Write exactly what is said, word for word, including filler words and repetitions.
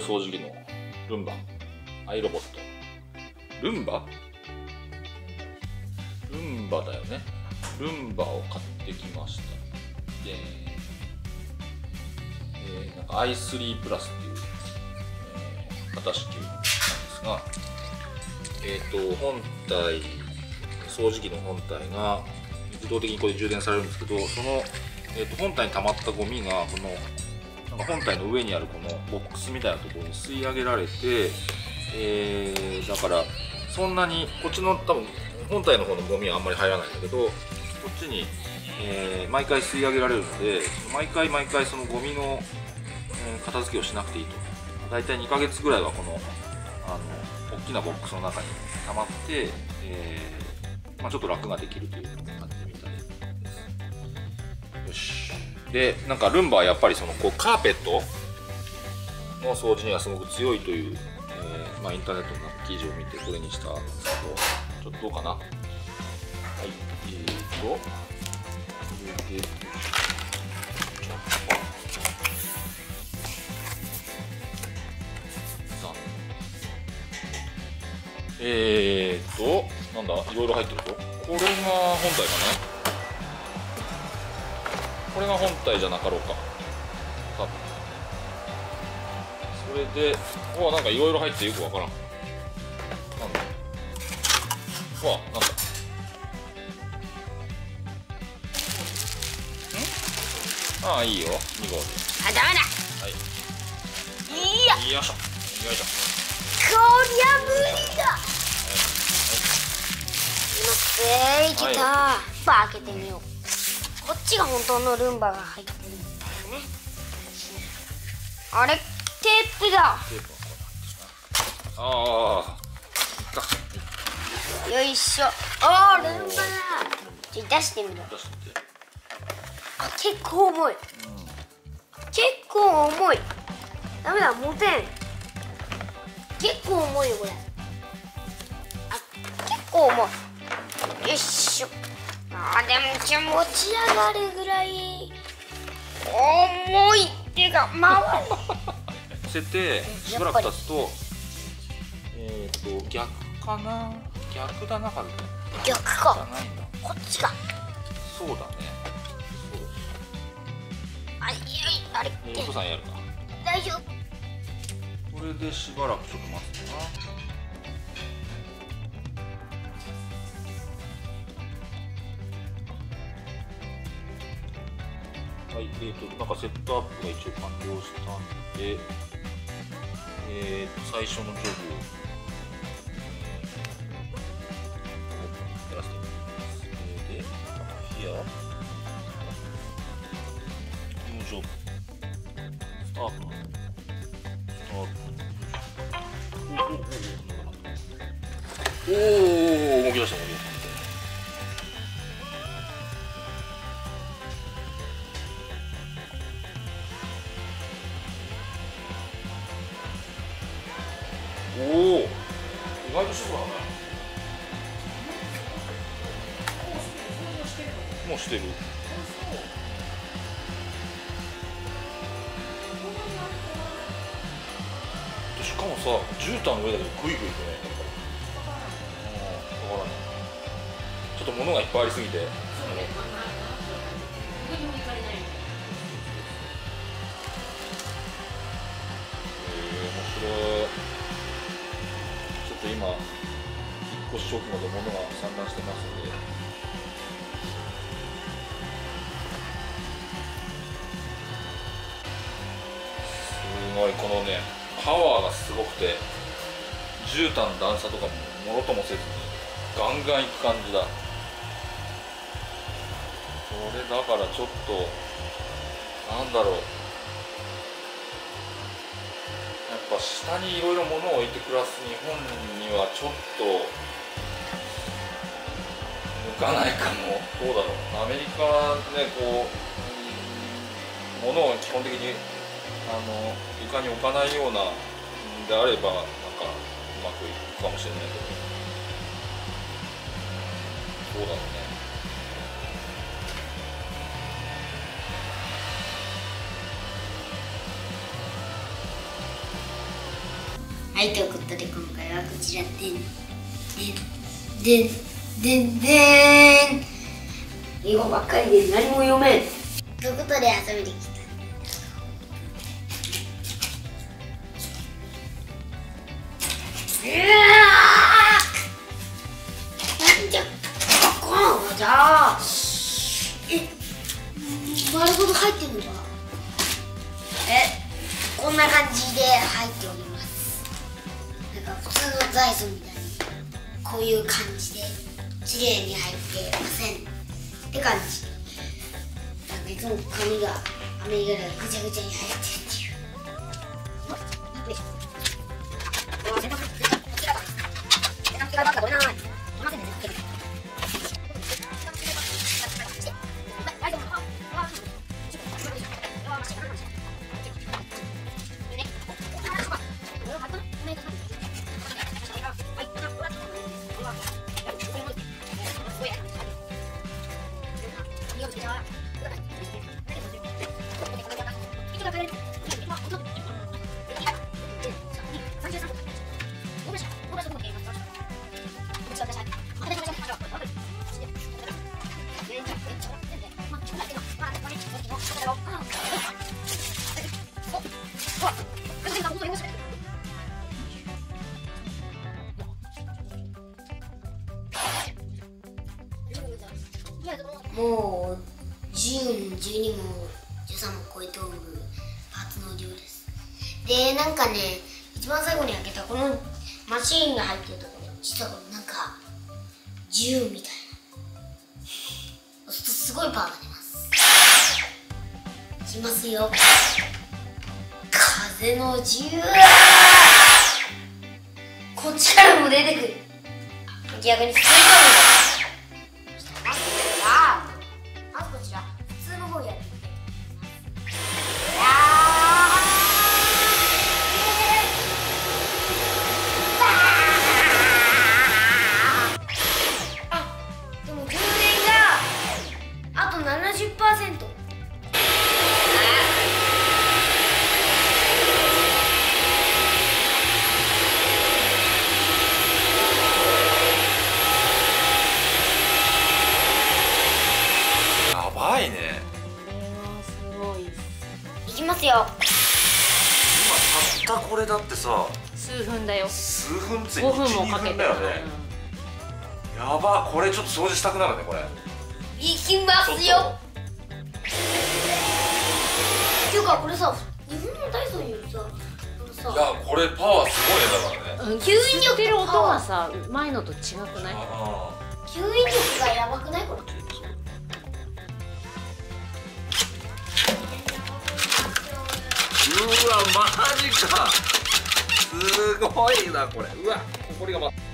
掃除機のルンバ、アイロボット。ルンバルンバだよね。ルンバを買ってきました。で、えー、なんか アイスリー プラスっていう、えー、型式なんですが、えっと本体、掃除機の本体が自動的にこれ充電されるんですけど、その、えー、と本体に溜まったゴミがこのなんか本体の上にあるこのボックスみたいなところに吸い上げられて、えー、だからそんなにこっちの多分本体の方のゴミはあんまり入らないんだけど、こっちに、えー、毎回吸い上げられるので、毎回毎回そのゴミの、えー、片付けをしなくていいと。だいたいにかげつぐらいはこのあの大きなボックスの中に溜まって、えーまあ、ちょっと楽ができるという感じみたいです。よし。で、なんかルンバはやっぱりそのこうカーペットの掃除にはすごく強いという、えーまあ、インターネットの記事を見てこれにしたんですけど、ちょっとどうかな。はい、えーと、これで、えーと、なんだ、いろいろ入ってるぞ。これが本体かね。これが本体じゃなかろうか。多分。それで、うわ、なんかいろいろ入ってよくわからん。なんだ。うわ、なんだ。ん？ああ、いいよ。に号で。 あ、ダメだ。 はい。 いや。 よいしょ。よいしょ。 こりゃ無理だ。いけた。バー開けてみよう。こっちが本当のルンバが入ってるんだよね。あれ、テープだ。 テープはこうなってるな。ああ。 よいしょ。ああ、ルンバだ。ちょっと出してみろ。 出してみて。 あ、結構重い。うん、結構重い。ダメだ、持てん。結構重いよこれ。あ、結構重い。よいしょ。あー、でもちょ持ち上がるぐらい重いっていうか回る。 乗せてしばらく経つと、えっと逆かな、逆だな、はず。 逆か。 じゃないんだ。 こっちか。 そうだね。 あ、いやいあれ。 えー、お父さんやるか。 大丈夫。 これでしばらくちょっと待つかな。はい、えーと、なんかセットアップが一応完了したんで、えーと、最初のジョブを、やらせてみます。で、ヒア、ニュージョブ、スタート、スタート、おーおーおー、動き出した、動き出した。おお、意外と静かだね。もうしてる。しかもさ、絨毯の上だけどグイグイいくね。だからね、ちょっと物がいっぱいありすぎて。今、引っ越し直後で物が散乱してますので、すごいこのね、パワーがすごくて、絨毯の段差とかももろともせずにガンガンいく感じだ。これだからちょっとなんだろう、やっぱ下にいろいろ物を置いて暮らす日本にはちょっと向かないかも。どうだろう、アメリカね、こう物を基本的にあの床に置かないようなであればなんかうまくいくかもしれないけど、そうだろうね。 はいということで今回はこちらでんでんでんでんでん英語ばっかりで何も読めんということで遊びに来た。うわーなんじゃこのじゃあえ丸ごと入ってるのかえこんな感じで入っております。なんか普通のダイソンみたいにこういう感じで綺麗に入ってませんって感じ。なんかいつも髪がアメリカでぐちゃぐちゃに入ってるっていう。もうじゅうもじゅうにもじゅうさんも超えておるパーツの量です。でなんかね一番最後に開けたこのマシーンが入ってるところ実はこれなんか銃みたいな押すとすごいパワーが出ます。いきますよ風の銃こっちからも出てくる逆にスイカまずこちら普通の方やってみてあでも充電があと ななじゅっパーセント。 やばいね。 これはすごいっす。 いきますよ。 今たったこれだってさ数分だよ。 数分ついごふんもかけてだよね、うん、やばこれちょっと掃除したくなるねこれ。 いきますよ。っていうかこれさ日本のダイソンよりさあのさいやこれパワーすごいねだからね。 うん、吸引ってる音がさ前のと違くない？ あ吸引力がやばくないこれ。 うわマジかすごいなこれ。うわここりがま